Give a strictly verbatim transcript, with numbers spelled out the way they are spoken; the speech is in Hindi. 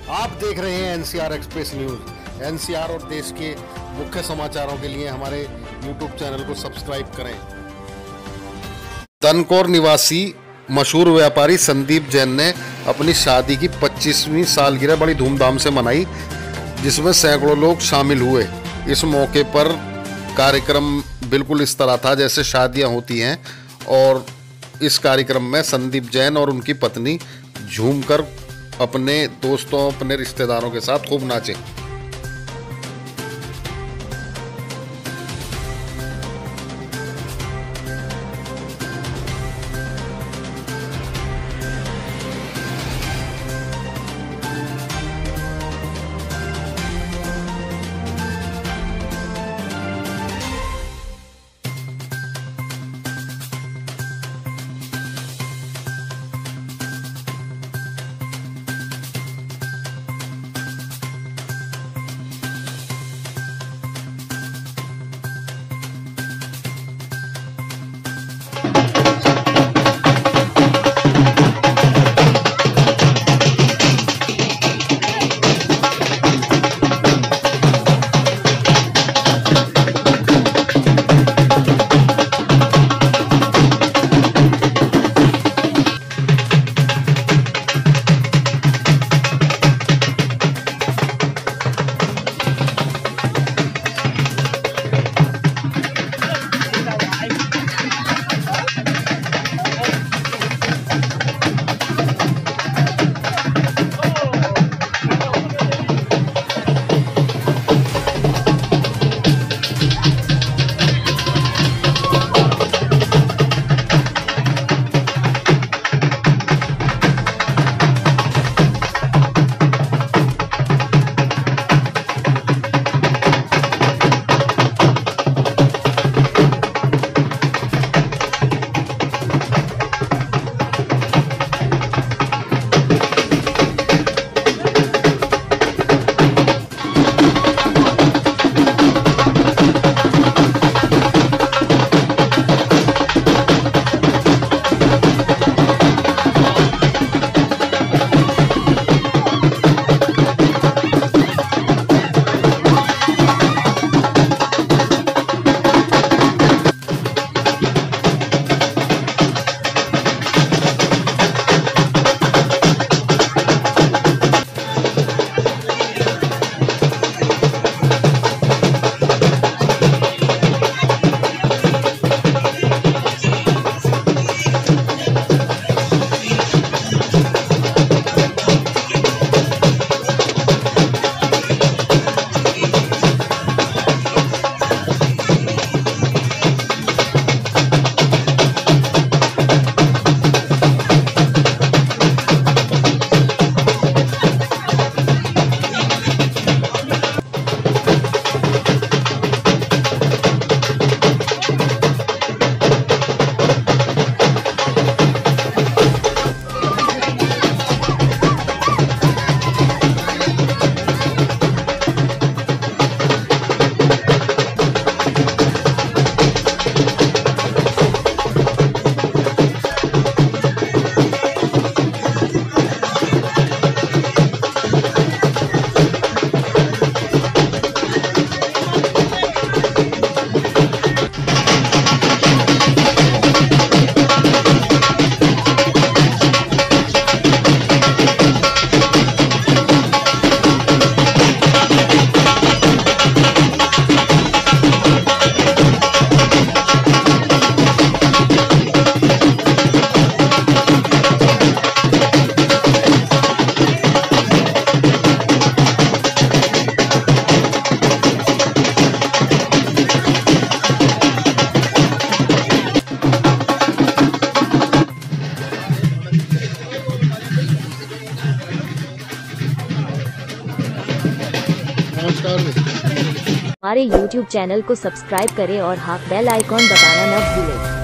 आप देख रहे हैं एनसीआर एक्सप्रेस न्यूज। एनसीआर और देश के मुख्य समाचारों के लिए हमारे यूट्यूब चैनल को सब्सक्राइब करें। तनकौर निवासी मशहूर व्यापारी संदीप जैन ने अपनी शादी की पच्चीसवीं सालगिरह बड़ी धूमधाम से मनाई, जिसमें सैकड़ों लोग शामिल हुए। इस मौके पर कार्यक्रम बिल्कुल इस तरह था जैसे शादियां होती हैं, और इस कार्यक्रम में संदीप जैन और उनकी पत्नी झूमकर अपने दोस्तों अपने रिश्तेदारों के साथ खूब नाचे। हमारे यूट्यूब चैनल को सब्सक्राइब करें और हाँ बेल आइकॉन दबाना न भूलें।